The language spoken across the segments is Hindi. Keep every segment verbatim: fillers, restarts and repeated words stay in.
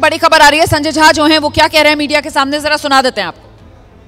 बड़ी खबर आ रही है, संजय झा जो हैं वो क्या कह रहे हैं मीडिया के सामने, जरा सुना देते हैं आपको।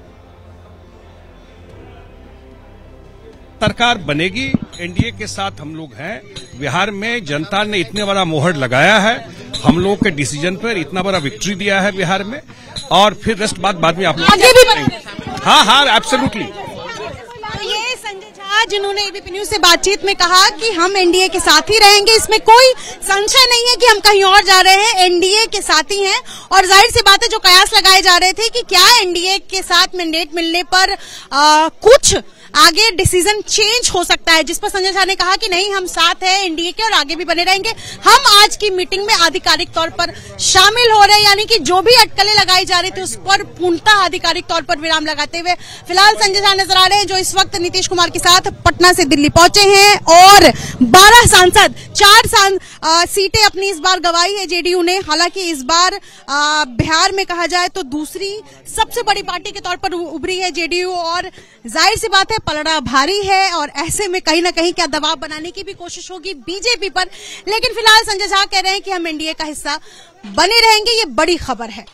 सरकार बनेगी, एनडीए के साथ हम लोग हैं। बिहार में जनता ने इतने बड़ा मोहर लगाया है हम लोगों के डिसीजन पर, इतना बड़ा विक्ट्री दिया है बिहार में, और फिर रेस्ट बात बाद में आप लोग आगे भी। हाँ हाँ एब्सोल्युटली। ये संजय झा जिन्होंने एबीपी न्यूज से बातचीत में कहा कि हम एनडीए के साथ ही रहेंगे, इसमें कोई संशय नहीं है कि हम कहीं और जा रहे हैं, एनडीए के साथ ही हैं। और जाहिर सी बात है, जो कयास लगाए जा रहे थे कि क्या एनडीए के साथ मैंडेट मिलने पर आ, कुछ आगे डिसीजन चेंज हो सकता है, जिस पर संजय झा ने कहा कि नहीं, हम साथ हैं एनडीए के और आगे भी बने रहेंगे। हम आज की मीटिंग में आधिकारिक तौर पर शामिल हो रहे हैं, यानी कि जो भी अटकलें लगाई जा रही थी उस पर पूर्णतः आधिकारिक तौर पर विराम लगाते हुए फिलहाल संजय झा नजर आ रहे हैं, जो इस वक्त नीतीश कुमार के साथ पटना से दिल्ली पहुंचे हैं। और बारह सांसद, चार सांस, आ, सीटें अपनी इस बार गंवाई है जेडीयू ने। हालांकि इस बार आ, बिहार में कहा जाए तो दूसरी सबसे बड़ी पार्टी के तौर पर उभरी है जेडीयू, और जाहिर सी बात है पलड़ा भारी है, और ऐसे में कहीं ना कहीं क्या दबाव बनाने की भी कोशिश होगी बीजेपी पर। लेकिन फिलहाल संजय झा कह रहे हैं कि हम एनडीए का हिस्सा बने रहेंगे, ये बड़ी खबर है।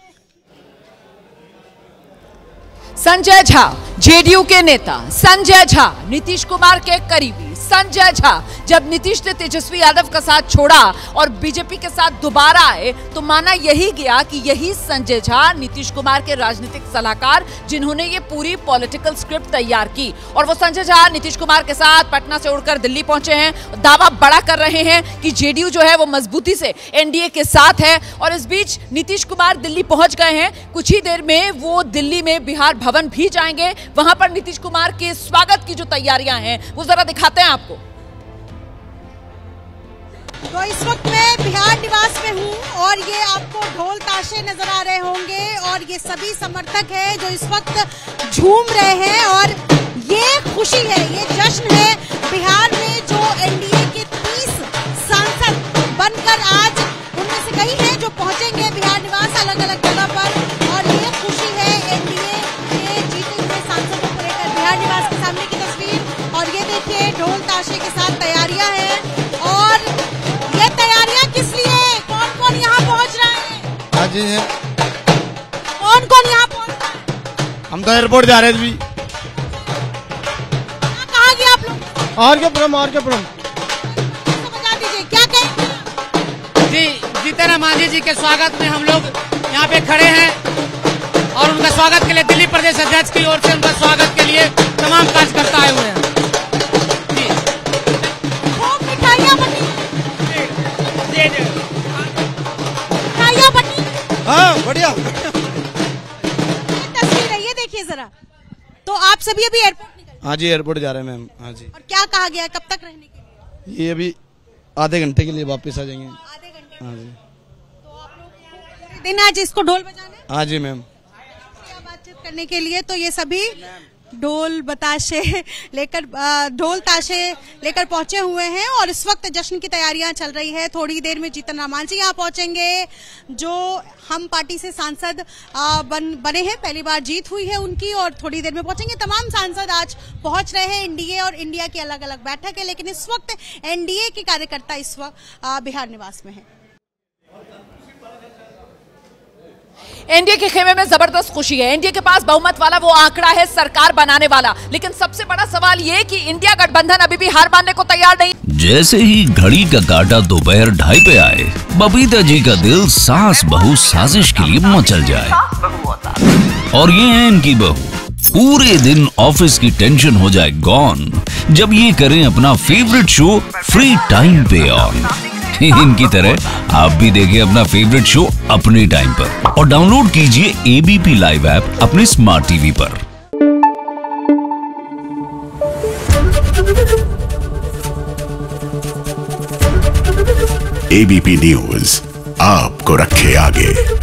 संजय झा जेडीयू के नेता, संजय झा नीतीश कुमार के करीबी, संजय झा जब नीतीश ने तेजस्वी यादव का साथ छोड़ा और बीजेपी के साथ दोबारा आए तो माना यही गया कि यही संजय झा नीतीश कुमार के राजनीतिक सलाहकार, जिन्होंने ये पूरी पॉलिटिकल स्क्रिप्ट तैयार की। और वो संजय झा नीतीश कुमार के साथ पटना से उड़कर दिल्ली पहुंचे हैं, दावा बड़ा कर रहे हैं कि जेडीयू जो है वो मजबूती से एनडीए के साथ है। और इस बीच नीतीश कुमार दिल्ली पहुंच गए हैं, कुछ ही देर में वो दिल्ली में बिहार भवन भी जाएंगे। वहां पर नीतीश कुमार के स्वागत की जो तैयारियां हैं वो जरा दिखाते हैं आपको। तो इस वक्त मैं बिहार निवास में हूं और ये आपको ढोल ताशे नजर आ रहे होंगे, और ये सभी समर्थक हैं जो इस वक्त झूम रहे हैं। और ये खुशी है, ये जश्न है बिहार में, जो एनडीए के तीस सांसद बनकर आज उनमें से कई हैं जो पहुंचेंगे बिहार निवास अलग अलग जगह पर। और ये खुशी है एनडीए के जीते हुए सांसदों को लेकर। बिहार निवास के सामने की तस्वीर, और ये देखिए ढोल ताशे के साथ तैयारियां हैं। और ये तैयारियां किस लिए, कौन कौन यहाँ पहुँच रहा है? हाँ जी है। कौन कौन यहाँ पहुँच रहा है? हम तो एयरपोर्ट जा रहे थे भी। कहाँ गए आप लोग? और क्या पुरम, और क्या पुरम। बता दीजिए क्या कहें? जी, जीतन मांझी जी के स्वागत में हम लोग यहाँ पे खड़े हैं, और उनका स्वागत के लिए दिल्ली प्रदेश अध्यक्ष की ओर से उनका स्वागत के लिए तमाम कार्यकर्ता आए हुए हैं। हाँ बढ़िया। तस्वीर है, ये देखिए जरा। तो आप सभी अभी एयरपोर्ट निकल? हाँ जी एयरपोर्ट जा रहे हैं मैम। हाँ जी। और क्या कहा गया है, कब तक रहने के लिए? ये अभी आधे घंटे के लिए वापस आ जाएंगे। आधे घंटे। हाँ जी। तो आप लोग दिन आज इसको ढोल बजाने? हाँ जी मैम। बातचीत करने के लिए तो ये सभी ढोल बताशे लेकर ढोल ताशे लेकर पहुंचे हुए हैं, और इस वक्त जश्न की तैयारियां चल रही है। थोड़ी देर में जीतन राम मांझी यहाँ पहुंचेंगे, जो हम पार्टी से सांसद बन बने हैं, पहली बार जीत हुई है उनकी, और थोड़ी देर में पहुंचेंगे। तमाम सांसद आज पहुंच रहे हैं। एनडीए और इंडिया की अलग अलग बैठक है, लेकिन इस वक्त एनडीए के कार्यकर्ता इस वक्त बिहार निवास में है। एनडीए के खेमे में जबरदस्त खुशी है। एनडीए के पास बहुमत वाला वो आंकड़ा है सरकार बनाने वाला, लेकिन सबसे बड़ा सवाल ये कि इंडिया गठबंधन अभी भी हार मानने को तैयार नहीं। जैसे ही घड़ी का काटा दोपहर ढाई पे आए, बबीता जी का दिल सास बहू साजिश के लिए मचल जाए। और ये है इनकी बहू, पूरे दिन ऑफिस की टेंशन हो जाए गॉन जब ये करें अपना फेवरेट शो फ्री टाइम पे ऑन। इनकी तरह आप भी देखिए अपना फेवरेट शो अपने टाइम पर, और डाउनलोड कीजिए एबीपी लाइव ऐप अपने स्मार्ट टीवी पर। एबीपी न्यूज आपको रखे आगे।